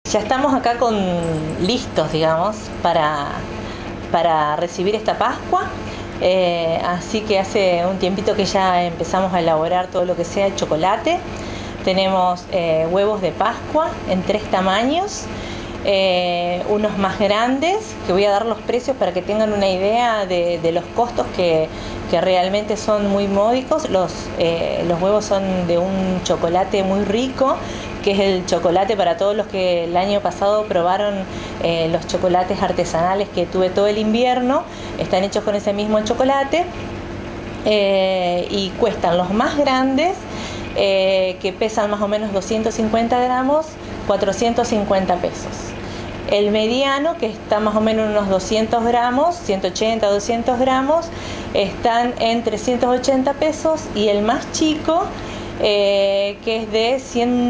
Ya estamos acá listos, digamos, para recibir esta Pascua. Así que hace un tiempito que ya empezamos a elaborar todo lo que sea el chocolate. Tenemos huevos de Pascua en 3 tamaños, unos más grandes, que voy a dar los precios para que tengan una idea de los costos que realmente son muy módicos. Los huevos son de un chocolate muy rico, que es el chocolate para todos los que el año pasado probaron los chocolates artesanales que tuve todo el invierno. Están hechos con ese mismo chocolate y cuestan los más grandes, que pesan más o menos 250 gramos, 450 pesos. El mediano, que está más o menos unos 200 gramos, 180 o 200 gramos, están en 380 pesos. Y el más chico, que es de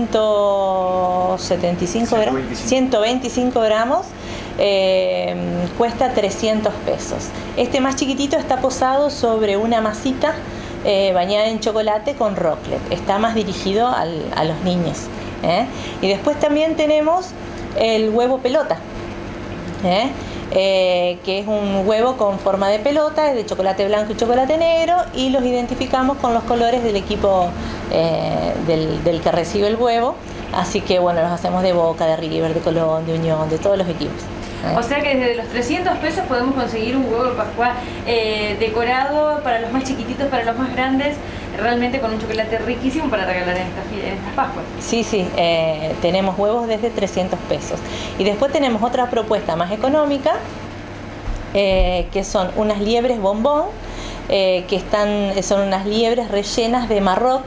125 gramos, cuesta 300 pesos. Este más chiquitito está posado sobre una masita bañada en chocolate con roclet. Está más dirigido a los niños. Y después también tenemos el huevo pelota, que es un huevo con forma de pelota, es de chocolate blanco y chocolate negro, y los identificamos con los colores del equipo del que recibe el huevo. Así que bueno, los hacemos de Boca, de River, de Colón, de Unión, de todos los equipos. O sea que desde los 300 pesos podemos conseguir un huevo de Pascua decorado para los más chiquititos, para los más grandes, realmente con un chocolate riquísimo para regalar en estas Pascuas. Sí, tenemos huevos desde 300 pesos. Y después tenemos otra propuesta más económica, que son unas liebres bombón, son unas liebres rellenas de Marroc,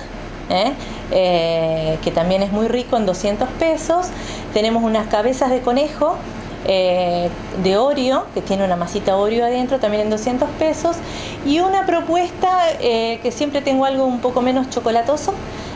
que también es muy rico, en 200 pesos. Tenemos unas cabezas de conejo de Oreo, que tiene una masita Oreo adentro, también en 200 pesos. Y una propuesta, que siempre tengo algo un poco menos chocolatoso,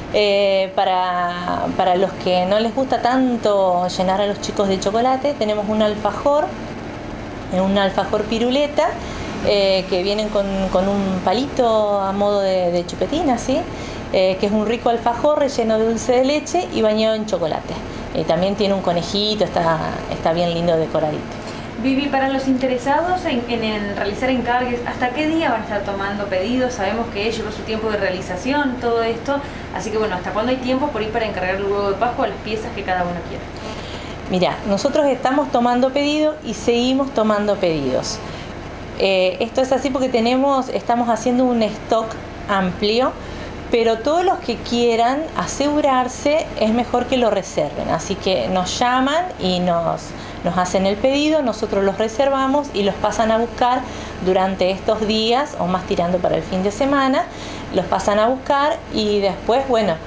para los que no les gusta tanto llenar a los chicos de chocolate. Tenemos un alfajor piruleta, que vienen con un palito a modo de chupetín, así, que es un rico alfajor relleno de dulce de leche y bañado en chocolate. También tiene un conejito, está bien lindo decoradito. Vivi, para los interesados en realizar encargues, ¿hasta qué día van a estar tomando pedidos? Sabemos que lleva su tiempo de realización, todo esto, así que bueno, ¿hasta cuándo hay tiempo por ir para encargar el huevo de Pascua, las piezas que cada uno quiera? Mirá, nosotros estamos tomando pedidos y seguimos tomando pedidos. Esto es así porque estamos haciendo un stock amplio, pero todos los que quieran asegurarse es mejor que lo reserven. Así que nos llaman y nos hacen el pedido, nosotros los reservamos y los pasan a buscar durante estos días, o más tirando para el fin de semana. Los pasan a buscar y después, bueno,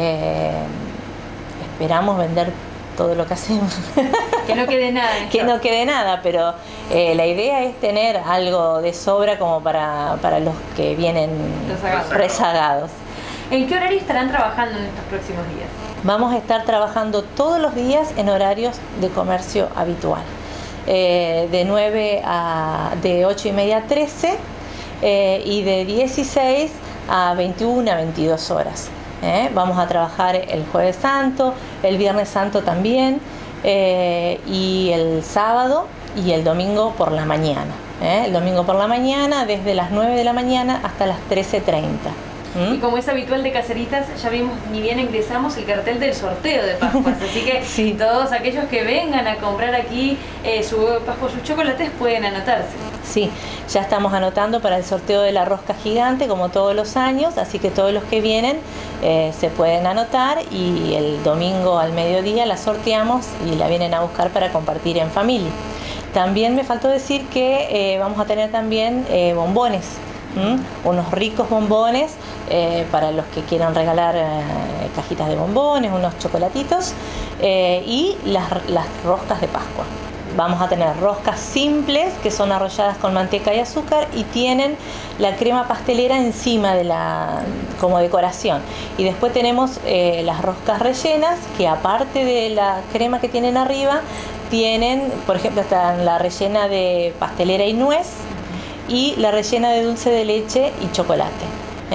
esperamos vender todo lo que hacemos. Que no quede nada. Que no quede nada, pero la idea es tener algo de sobra como para los que vienen rezagados. ¿En qué horario estarán trabajando en estos próximos días? Vamos a estar trabajando todos los días en horarios de comercio habitual, de 8:30 a 13, y de 16 a 21 a 22 horas. Vamos a trabajar el Jueves Santo, el Viernes Santo también, y el sábado y el domingo por la mañana. El domingo por la mañana, desde las 9 de la mañana hasta las 13:30. Y como es habitual de Caseritas, ya vimos, ni bien ingresamos, el cartel del sorteo de Pascuas. Así que sí, todos aquellos que vengan a comprar aquí su huevo de Pascua, sus chocolates, pueden anotarse. Sí, ya estamos anotando para el sorteo de la rosca gigante, como todos los años, así que todos los que vienen se pueden anotar, y el domingo al mediodía la sorteamos y la vienen a buscar para compartir en familia. También me faltó decir que vamos a tener también bombones. Unos ricos bombones para los que quieran regalar cajitas de bombones, unos chocolatitos, y las roscas de Pascua. Vamos a tener roscas simples, que son arrolladas con manteca y azúcar, y tienen la crema pastelera encima como decoración. Y después tenemos las roscas rellenas, que aparte de la crema que tienen arriba, tienen, por ejemplo, están la rellena de pastelera y nuez, y la rellena de dulce de leche y chocolate.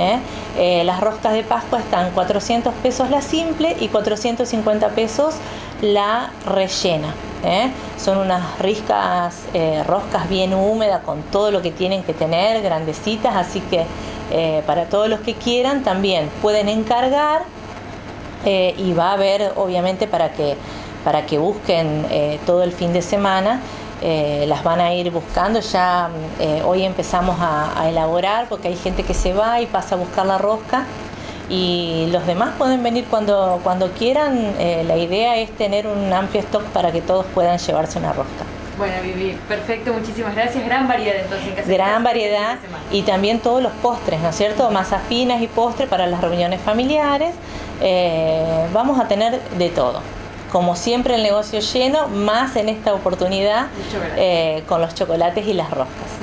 Las roscas de Pascua están 400 pesos la simple y 450 pesos la rellena. Son unas ricas roscas bien húmedas con todo lo que tienen que tener, grandecitas, así que para todos los que quieran también pueden encargar y va a haber obviamente para que busquen todo el fin de semana. Las van a ir buscando, ya hoy empezamos a elaborar porque hay gente que se va y pasa a buscar la rosca y los demás pueden venir cuando quieran. La idea es tener un amplio stock para que todos puedan llevarse una rosca. Bueno, Vivi, perfecto, muchísimas gracias. Gran variedad entonces en Casa Gran variedad y también todos los postres, ¿no es cierto? Masas finas y postres para las reuniones familiares. Vamos a tener de todo. Como siempre el negocio lleno, más en esta oportunidad con los chocolates y las roscas.